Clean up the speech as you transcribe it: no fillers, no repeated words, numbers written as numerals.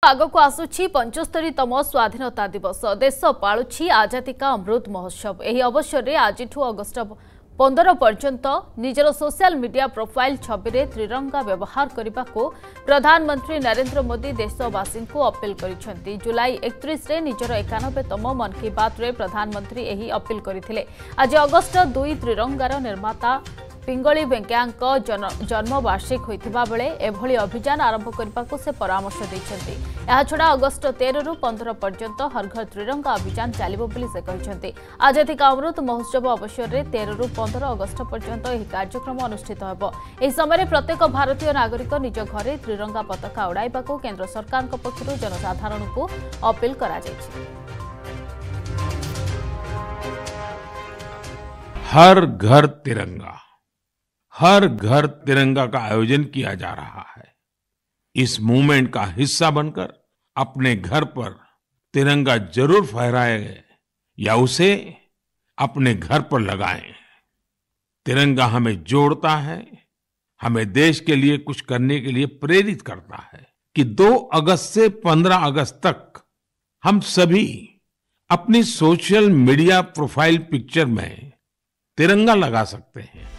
आगक आसुछि 75तम स्वाधीनता दिवस। देश पालुछि आजादी का अमृत महोत्सव। एही अवसर में आज अगस्ट 15 पर्यंत निजर सोशल मीडिया प्रोफाइल छवि में त्रिरंगा व्यवहार करने को प्रधानमंत्री नरेंद्र मोदी देशवासी को अपील करिसेंति। जुलाई 31 रे निजर 91तम मन की बात रे प्रधानमंत्री एही अपील करथिले। आज अगस्ट 2 त्रिरंगार निर्माता पिंगली वेंकैया जन्मवार्षिक होइथिबा बेले एभली अभियान आरंभ करने को से परामर्श दैछन्ति। एहा छडा अगस्ट 13 रु 15 पर्यंत हर घर त्रिरंगा अभियान चलिबो बोली से कहिसेंति। आजादी का अमृत महोत्सव अवसर में 13 रु 15 अगस्ट पर्यंत एही कार्यक्रम अनुष्ठित हेबो। एही समय प्रत्येक भारतीय नागरिक निज घरे त्रिरंगा पताका उड़ाइबा को केंद्र सरकार पक्षरु जनसाधारण को अपील करा जायछि। हर घर तिरंगा, हर घर तिरंगा का आयोजन किया जा रहा है। इस मूवमेंट का हिस्सा बनकर अपने घर पर तिरंगा जरूर फहराएं या उसे अपने घर पर लगाएं। तिरंगा हमें जोड़ता है, हमें देश के लिए कुछ करने के लिए प्रेरित करता है कि 2 अगस्त से 15 अगस्त तक हम सभी अपनी सोशल मीडिया प्रोफाइल पिक्चर में तिरंगा लगा सकते हैं।